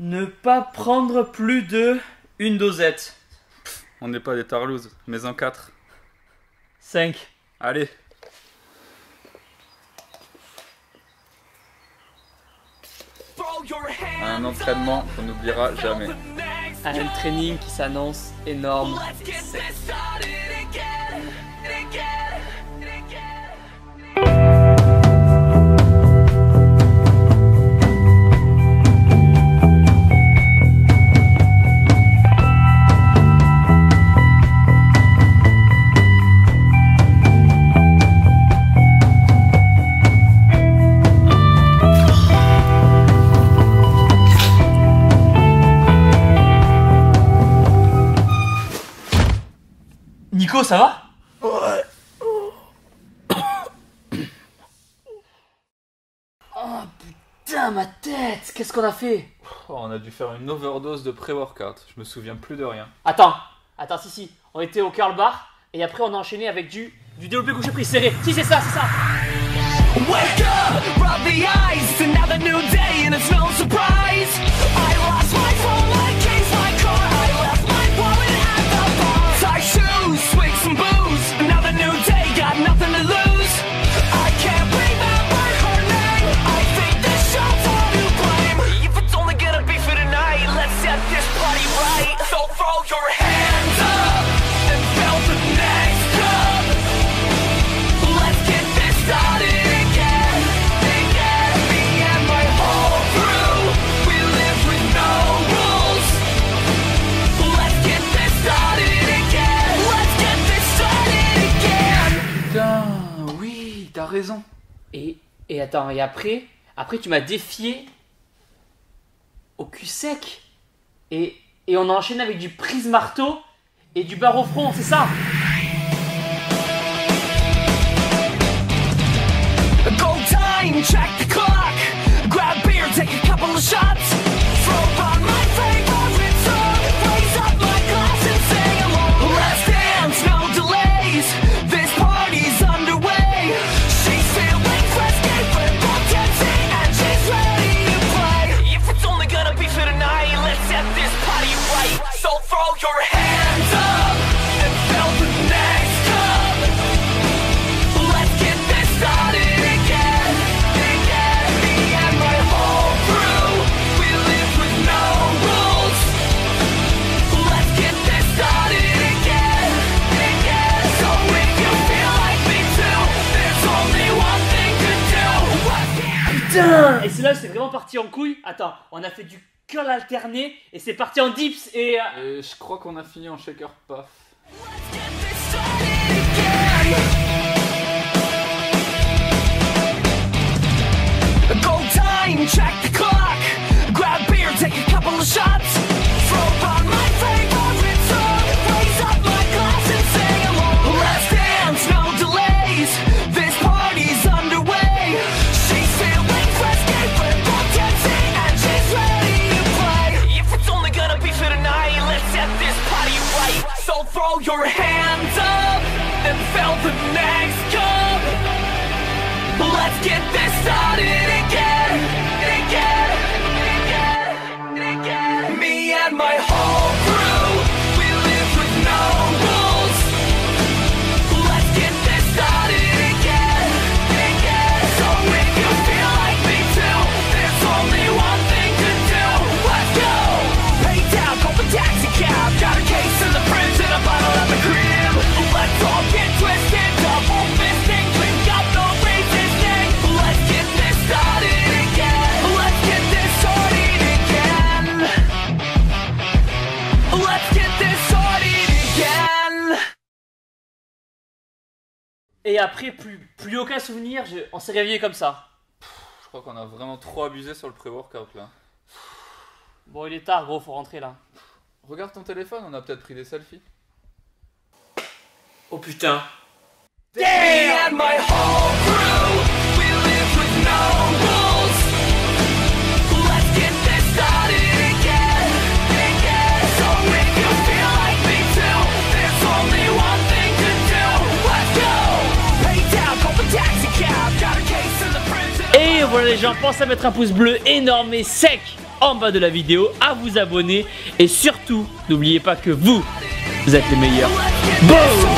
Ne pas prendre plus de une dosette. On n'est pas des tarlouses, mais en 4. 5. Allez. Un entraînement qu'on n'oubliera jamais. Un training qui s'annonce énorme. Nico, ça va? Ouais. Oh putain, ma tête! Qu'est-ce qu'on a fait? Oh, on a dû faire une overdose de pré-workout. Je me souviens plus de rien. Attends, si. On était au curl bar et après on a enchaîné avec du développé couché prise serré. Si, c'est ça. Wake up, rub the eyes, another new day and it's no surprise. I lost my phone, my keys, my car, I left my wallet at the bar. Tie shoes, swig some booze, another new day, got nothing to lose. I can't remember her name, I think this show's all to blame. If it's only gonna be for tonight, let's set this party right. So throw your hands up and fill the next cup. Let's get this started. T'as raison. Et attends, et après tu m'as défié au cul sec. Et on a enchaîné avec du prise marteau et du barre au front, c'est ça? Go time, check the clock. Grab beer, take a couple of shots. Throw on my favorite song. Raise up my glass and sing along. Let's dance, no delays. This party's underway. She's feeling frisky, but dancing, and she's ready to play. If it's only gonna be for tonight, let's set this party right. So throw your hands up and fill the next cup. Let's get this started. Putain! Et c'est là où c'est vraiment parti en couille. Attends, on a fait du curl alterné et c'est parti en dips et je crois qu'on a fini en shaker puff. Go time, check the clock. Grab beer, take a couple of shots. Throw on my favorite song. Raise up my glass and sing along. Let's dance, no delays. This party's underway. She's feeling frisky, but dancing, and she's ready to play. If it's only gonna be for tonight, let's set this party right. So throw your hands up and fill the next cup. Let's get this started again. Me and my whole crew, we live with no rules. Let's get this started again. So if you feel like me too, there's only one thing to do. Let's go. Pay down, call the taxi cab. Got a case in the fridge and a bottle at the crib. Let's all get twisted, double fisting, drink up, no resisting. Let's get this started again. Let's get this started again. Let's get this started again. et après plus aucun souvenir. On s'est réveillé comme ça. Je crois qu'on a vraiment trop abusé sur le pré-workout là. Bon, il est tard, gros, faut rentrer là. Regarde ton téléphone, on a peut-être pris des selfies. Oh putain. Me and my whole crew, we live with no rules. Let's get this started again. So if you feel like me too, there's only one thing to do. Let's go. Pay down, call the taxi cab. Got a case in the fridge. Et voilà les gens, pensez à mettre un pouce bleu énorme et sec en bas de la vidéo, à vous abonner et surtout, n'oubliez pas que vous êtes les meilleurs. Boom!